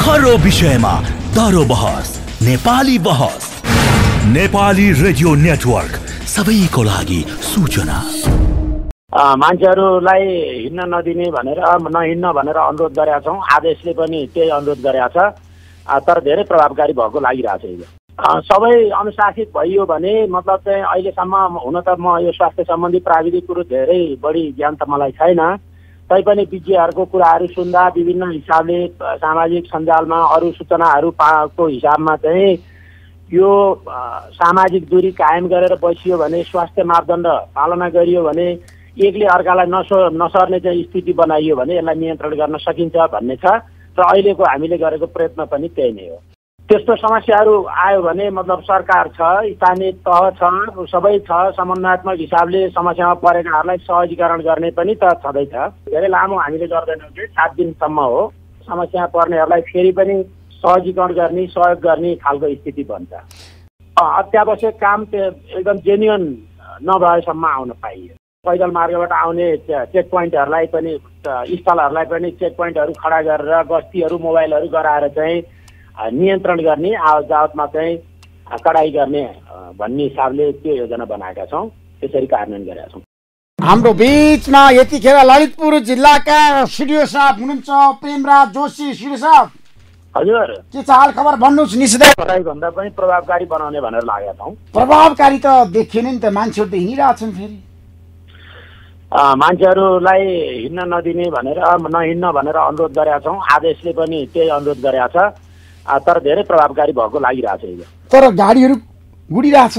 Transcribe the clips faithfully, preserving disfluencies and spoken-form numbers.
खरो विषयमा दरो बहस, नेपाली बहस, नेपाली रेडियो नेटवर्क, सबैको लागि सूचना। मान्छेहरूलाई हिँड्न नदिने भनेर नहिँड्न भनेर अनुरोध गरेका छौँ। आदेशले पनि त्यही अनुरोध गरेका छ, तर धेरै प्रभावकारी भएको लागिरहेछ। हिजो सबै अनुशासित भइयो भने मतलब चाहिँ अहिलेसम्म हुन त म यो स्वास्थ्य सम्बन्धी प्राविधिक कुरो धेरै बढी ज्ञान त मलाई छैन, तैपनि विज्ञहरूको कुराहरू सुन्दा विभिन्न हिसाबले सामाजिक सञ्जालमा अरू सूचनाहरू पाएको हिसाबमा चाहिँ यो सामाजिक दूरी कायम गरेर बसियो भने, स्वास्थ्य मापदण्ड पालना गरियो भने, एकले अर्कालाई नसो नसर्ने चाहिँ स्थिति बनाइयो भने यसलाई नियन्त्रण गर्न सकिन्छ भन्ने छ। र अहिलेको हामीले गरेको प्रयत्न पनि त्यही नै हो। त्यस्तो समस्याहरू आयो भने मतलब सरकार छ, स्थानीय तह छ, सबै छ, समन्वयात्मक हिसाबले समस्यामा परेकाहरूलाई सहजीकरण गर्ने पनि त छँदैछ। धेरै लामो हामीले गर्दैनौँ कि सात दिनसम्म हो। समस्यामा पर्नेहरूलाई फेरि पनि सहजीकरण गर्ने, सहयोग गर्ने खालको स्थिति बन्छ। अत्यावश्यक काम एकदम जेन्युन नभएसम्म आउन पाइयो। पैदल मार्गबाट आउने चेक पोइन्टहरूलाई पनि स्थलहरूलाई पनि चेक पोइन्टहरू खडा गरेर गस्तीहरू मोबाइलहरू गराएर चाहिँ नियन्त्रण गर्ने, आवत जावतमा चाहिँ कडाई गर्ने भन्ने हिसाबले त्यो योजना बनाएका छौँ। त्यसरी कार्यान्वयन गरेका छौँ। हाम्रो बिचमा यतिखेर ललितपुर जिल्लाका सिडिओ साहब हुनुहुन्छ, प्रेमराज जोशी। सिडिओ साहब हजुर, के छ हाल खबर भन्नुहोस्। निषेधा भन्दा पनि प्रभावकारी बनाउने भनेर लागेका छौँ। प्रभावकारी त देखियो नि त, मान्छेहरू त हिँडिरहेछन्। फेरि मान्छेहरूलाई हिँड्न नदिने भनेर नहिँड्न भनेर अनुरोध गरेका छौँ। आदेशले पनि त्यही अनुरोध गरेका छ, तर धेरै प्रभावकारी भएको लागिरहेछ। हिजो तर गाडीहरू गुडिरहेछ।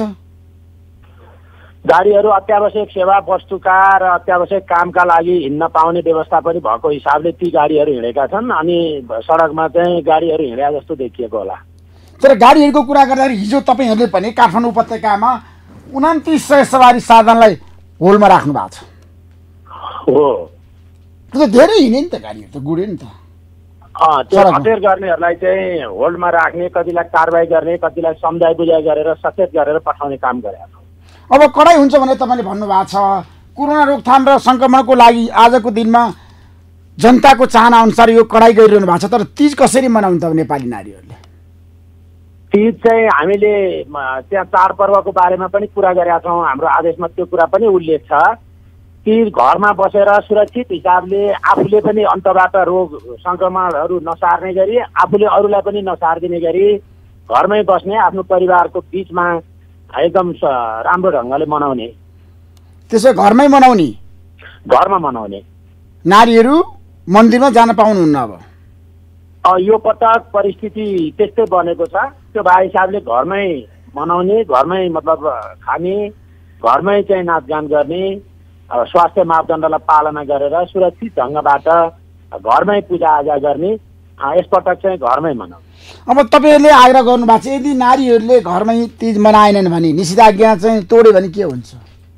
गाडीहरू अत्यावश्यक सेवा वस्तुका र अत्यावश्यक कामका लागि हिँड्न पाउने व्यवस्था पनि भएको हिसाबले ती गाडीहरू हिँडेका छन्। अनि सडकमा चाहिँ गाडीहरू हिँडे जस्तो देखिएको होला। तर गाडीहरूको कुरा गर्दाखेरि हिजो तपाईँहरूले पनि काठमाडौँ उपत्यकामा उन्तिस सय सवारी साधनलाई होलमा राख्नु भएको छ। हो, त्यो धेरै हिँडे नि त, गाडीहरू त गुड्यो नि त। त्यो हटेर गर्नेहरूलाई चाहिँ होल्डमा राख्ने, कतिलाई कारवाही गर्ने, कतिलाई सम्झाइ बुझाइ गरेर सचेत गरेर पठाउने काम गरेका छौँ। अब कडाइ हुन्छ भने तपाईँले भन्नुभएको छ। कोरोना रोकथाम र सङ्क्रमणको लागि आजको दिनमा जनताको चाहना अनुसार यो कडाइ गरिरहनु भएको छ। तर तीज कसरी मनाउनु त नेपाली नारीहरूले? तीज चाहिँ हामीले त्यहाँ चाडपर्वको बारेमा पनि कुरा गरेका छौँ। हाम्रो आदेशमा त्यो कुरा पनि उल्लेख छ। तीज घरमा बसेर सुरक्षित हिसाबले आफूले पनि अन्तबाट रोग सङ्क्रमणहरू नसार्ने गरी, आफूले अरूलाई पनि नसारिदिने गरी घरमै बस्ने, आफ्नो परिवारको बिचमा एकदम राम्रो ढङ्गले मनाउने। त्यसो घरमै मनाउने? घरमा मनाउने। नारीहरू मन्दिरमा जान पाउनुहुन्न अब? यो पटक परिस्थिति त्यस्तै बनेको छ। त्यो भए हिसाबले घरमै मनाउने, घरमै मतलब खाने, घरमै चाहिँ नाचगान गर्ने, स्वास्थ्य मापदण्डलाई पालना गरेर सुरक्षित ढङ्गबाट घरमै पूजाआजा गर्ने। यसपटक चाहिँ घरमै मनाउने। अब तपाईँहरूले आग्रह गर्नुभएको छ यदि नारीहरूले घरमै तीज मनाएनन् भने, निषेधाज्ञा चाहिँ तोड्यो भने के हुन्छ?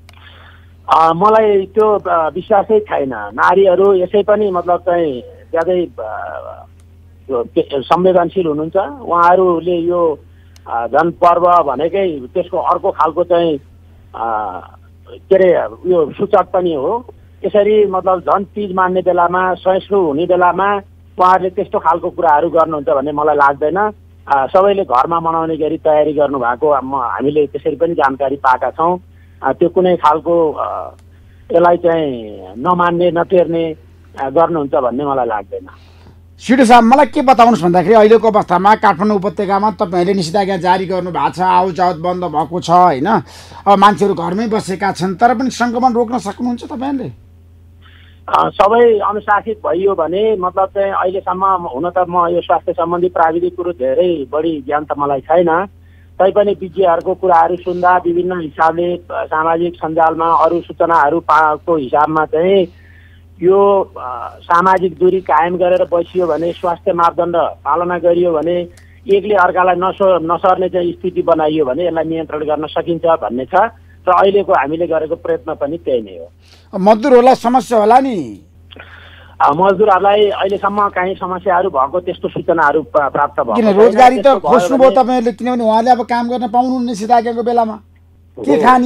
मलाई त्यो विश्वासै छैन। नारीहरू यसै पनि मतलब चाहिँ ज्यादै संवेदनशील हुनुहुन्छ। उहाँहरूले यो झन् पर्व भनेकै त्यसको अर्को खालको चाहिँ के अरे यो सूचक पनि हो। यसरी मतलब झन् तीज मान्ने बेलामा, सहिष्णु हुने बेलामा उहाँहरूले त्यस्तो खालको कुराहरू गर्नुहुन्छ भन्ने मलाई लाग्दैन। सबैले घरमा मनाउने गरी तयारी गर्नुभएको हामीले त्यसरी पनि जानकारी पाएका छौँ। त्यो कुनै खालको यसलाई चाहिँ नमान्ने नटेर्ने गर्नुहुन्छ भन्ने मलाई लाग्दैन। सिडिओ साहब, मलाई के बताउनुहोस् भन्दाखेरि अहिलेको अवस्थामा काठमाडौँ उपत्यकामा तपाईँहरूले निषेधाज्ञा जारी गर्नु भएको छ, आउट जावत बन्द भएको छ होइन? अब मान्छेहरू घरमै बसेका छन्, तर पनि सङ्क्रमण रोक्न सक्नुहुन्छ तपाईँहरूले? सबै अनुशासित भइयो भने मतलब चाहिँ अहिलेसम्म हुन त म यो स्वास्थ्य सम्बन्धी प्राविधिक कुरो धेरै बढी ज्ञान त मलाई छैन, तैपनि विज्ञहरूको कुराहरू सुन्दा विभिन्न हिसाबले सामाजिक सञ्जालमा अरू सूचनाहरू पाएको हिसाबमा चाहिँ यो सामाजिक दूरी कायम गरेर बसियो भने, स्वास्थ्य मापदण्ड पालना गरियो भने, एकले अर्कालाई नसो नसर्ने चाहिँ स्थिति बनाइयो भने यसलाई नियन्त्रण गर्न सकिन्छ भन्ने छ। र अहिलेको हामीले गरेको प्रयत्न पनि त्यही नै हो। मजदुरहरूलाई समस्या होला नि? मजदुरहरूलाई अहिलेसम्म काहीँ समस्याहरू भएको त्यस्तो सूचनाहरू प्राप्त भयो। किन रोजगारी त खोज्नुभयो तपाईँहरूले? किनभने उहाँले अब काम गर्न पाउनुहुन्न निषेधाज्ञाको बेलामा, के खाने?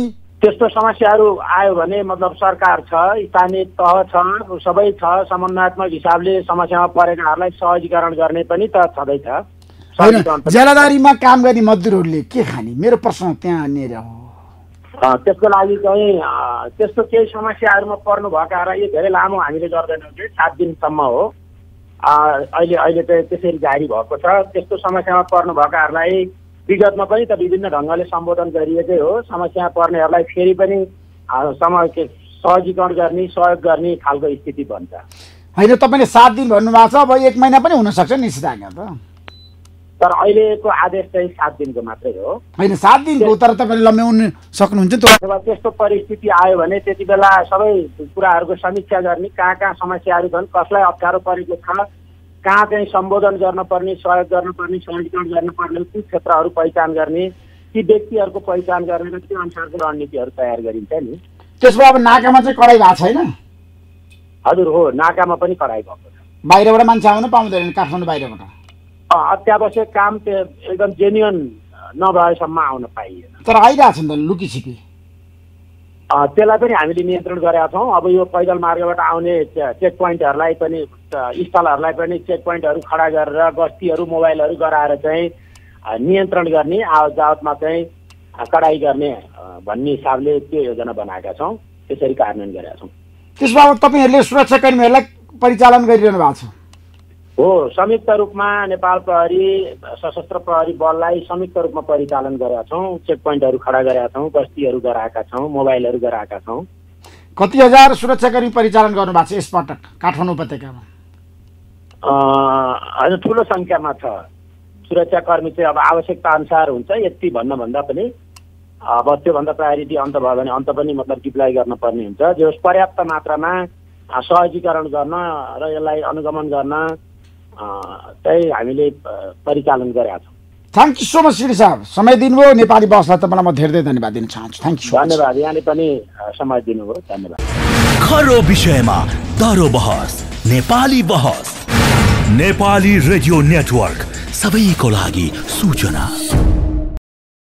त्यस्तो समस्याहरू आयो भने मतलब सरकार छ, स्थानीय तह छ, सबै छ, समन्वयात्मक हिसाबले समस्यामा परेकाहरूलाई सहजीकरण गर्ने पनि त छँदैछ। जेलादारीमा काम गर्ने मजदुरहरूले के खाने, मेरो प्रश्न त्यहाँनिर हो। त्यसको लागि चाहिँ त्यस्तो केही समस्याहरूमा पर्नु भएकाहरूलाई यो धेरै लामो हामीले गर्दैनौँ कि सात दिनसम्म हो अहिले अहिले चाहिँ त्यसरी जारी भएको छ। त्यस्तो समस्यामा पर्नु भएकाहरूलाई विगतमा पनि त विभिन्न ढङ्गले सम्बोधन गरिएकै हो। समस्या पर्नेहरूलाई फेरि पनि समय सहजीकरण गर्ने सहयोग गर्ने खालको स्थिति बन्छ। होइन, तपाईँले सात दिन भन्नुभएको छ, अब एक महिना पनि हुनसक्छ निश्चित आज्ञा त, तर अहिलेको आदेश चाहिँ सात दिनको मात्रै हो। होइन, सात दिनको, तर तपाईँले लम्ब्याउन सक्नुहुन्छ नि। अथवा त्यस्तो परिस्थिति आयो भने त्यति बेला सबै कुराहरूको समीक्षा गर्ने, कहाँ कहाँ समस्याहरू छन्, कसलाई अप्ठ्यारो परेको छ, कहाँ चाहिँ सम्बोधन गर्नुपर्ने, सहयोग गर्नुपर्ने, सहजीकरण गर्नुपर्ने ती क्षेत्रहरू पहिचान गर्ने, ती व्यक्तिहरूको पहिचान गर्ने र त्यो अनुसारको रणनीतिहरू तयार गरिन्छ नि। त्यसमा अब नाकामा चाहिँ कडाइ भएको छैन? हजुर हो, नाकामा पनि कडाइ भएको छ। बाहिरबाट मान्छे आउन पाउँदैन काठमाडौँ बाहिरबाट? अत्यावश्यक काम त्यो एकदम जेन्युन नभएसम्म आउन पाइएन। तर आइरहेको छ नि त लुकी छिपी। त्यसलाई पनि हामीले नियन्त्रण गरेका छौँ। अब यो पैदल मार्गबाट आउने चेक पोइन्टहरूलाई पनि स्थलहरूलाई पनि चेक पोइन्टहरू खडा गरेर गस्तीहरू मोबाइलहरू गराएर चाहिँ नियन्त्रण गर्ने, आवत जावतमा चाहिँ कडाइ गर्ने भन्ने हिसाबले त्यो योजना बनाएका छौँ, त्यसरी कार्यान्वयन गरेका छौँ। त्यसमा अब तपाईँहरूले सुरक्षाकर्मीहरूलाई परिचालन गरिरहनु भएको छ? हो, संयुक्त रूपमा नेपाल प्रहरी सशस्त्र प्रहरी बललाई संयुक्त रूपमा परिचालन गरेका छौँ, चेक पोइन्टहरू खडा गरेका छौँ, गस्तीहरू गराएका छौँ, मोबाइलहरू गराएका छौँ। कति हजार सुरक्षाकर्मी परिचालन गर्नु भएको छ यसपटक काठमाडौँ उपत्यकामा? होइन, ठुलो सङ्ख्यामा छ सुरक्षाकर्मी चाहिँ। अब आवश्यकता अनुसार हुन्छ, यति भन्नुभन्दा पनि अब त्योभन्दा प्रायोरिटी अन्त भयो भने अन्त पनि मतलब डिप्लोय गर्न पर्ने हुन्छ। जो पर्याप्त मात्रामा सहजीकरण गर्न र यसलाई अनुगमन गर्न चाहिँ हामीले परिचालन गरेका छौँ। Thank you so much Shri साहब, समय दिनुभयो। नेपाली बसलाई तपाईँलाई म धेरै धेरै धन्यवाद दिन चाहन्छु। Thank you. धन्यवाद, यहाँले पनि समय दिनुभयो, धन्यवाद। खरो विषयमा दरो बहस, नेपाली बहस, नेपाली रेडियो नेटवर्क, सबैको लागि सूचना।